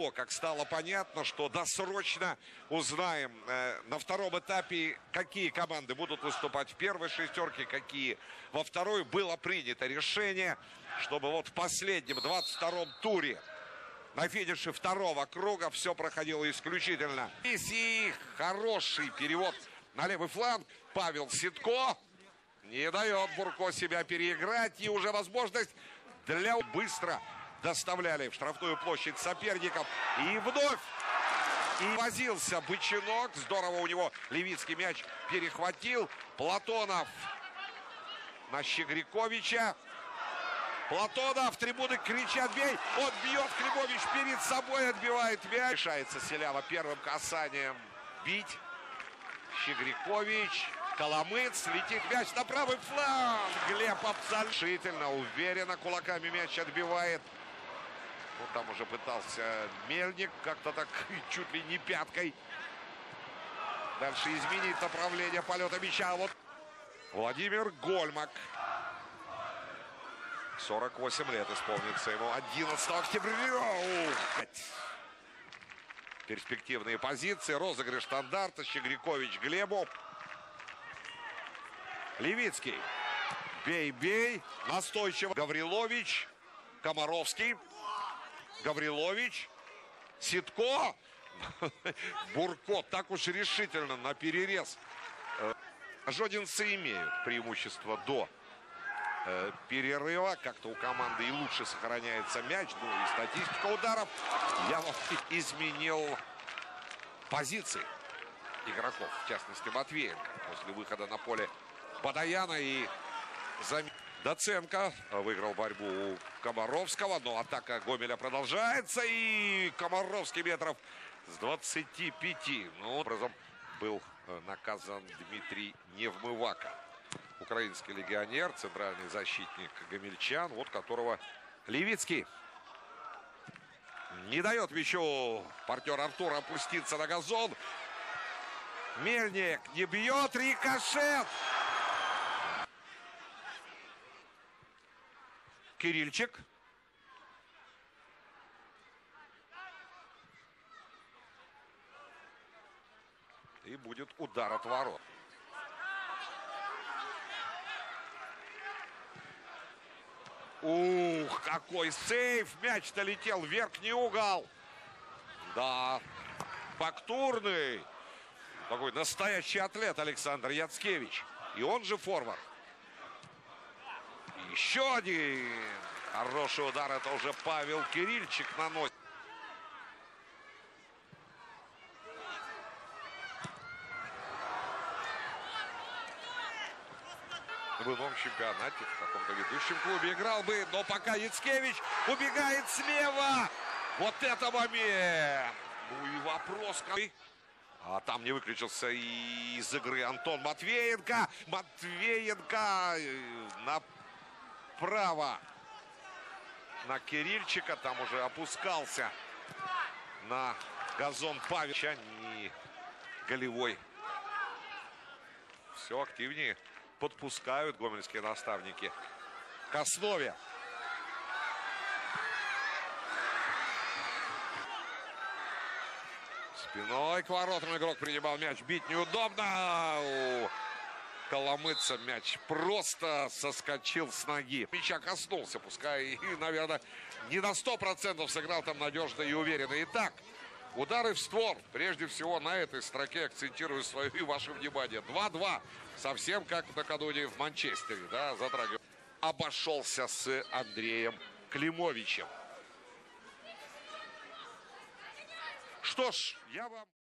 того, как стало понятно, что досрочно узнаем на втором этапе, какие команды будут выступать в первой шестерке, какие во второй, было принято решение, чтобы вот в последнем 22-м туре на финише второго круга все проходило исключительно. И хороший перевод на левый фланг. Павел Ситко не дает Бурко себя переиграть. И уже возможность для быстро доставляли в штрафную площадь соперников. И вновь возился Бычинок. Здорово у него Левицкий мяч перехватил. Платонов на Щегриковича. Платонов, трибуны кричат: бей! Он бьет, Климович перед собой отбивает мяч. Решается Селява первым касанием бить. Щегрикович, Коломыц, летит мяч на правый фланг. Глеб абсолютно уверенно кулаками мяч отбивает. Вот там уже пытался Мельник как-то так чуть ли не пяткой дальше изменить направление полета мяча. Вот Владимир Гольмак. 48 лет исполнится ему 11 октября. Перспективные позиции. Розыгрыш стандарта. Щегрикович Глебу. Левицкий. Бей-бей. Настойчиво. Гаврилович. Комаровский. Гаврилович. Ситко. Бурко так уж решительно на перерез. Жодинцы имеют преимущество до перерыва. Как-то у команды и лучше сохраняется мяч. Ну и статистика ударов. Я изменил позиции игроков. В частности, Матвеенко. После выхода на поле Бадаяна и Доценко выиграл борьбу у Комаровского. Но атака Гомеля продолжается. И Комаровский метров с 25. Ну, образом был наказан Дмитрий Невмывака. Украинский легионер, центральный защитник гомельчан, вот которого Левицкий не дает мячу партнер Артура опуститься на газон. Мельник не бьет, рикошет. Кирильчик. И будет удар от ворот. Ух, какой сейф! Мяч-то летел в верхний угол. Да, фактурный. Такой настоящий атлет Александр Яцкевич. И он же форвард. Еще один хороший удар. Это уже Павел Кирильчик наносит. В ином чемпионате, в каком-то ведущем клубе играл бы, но пока Яцкевич убегает слева. Вот это момент! Ну и вопрос. А там не выключился и из игры Антон Матвеенко. Матвеенко направо на Кирильчика. Там уже опускался на газон Павел. Не голевой. Все активнее подпускают гомельские наставники к основе. Спиной к воротам игрок принимал мяч. Бить неудобно. У Коломыца мяч просто соскочил с ноги. Мяча коснулся, пускай и, наверное, не на 100% сыграл там надежно и уверенно. Итак, удары в створ. Прежде всего на этой строке акцентирую свое и ваше внимание. 2-2. Совсем как накануне в Манчестере. Да, затрагивал. Обошелся с Андреем Климовичем. Что ж, я вам...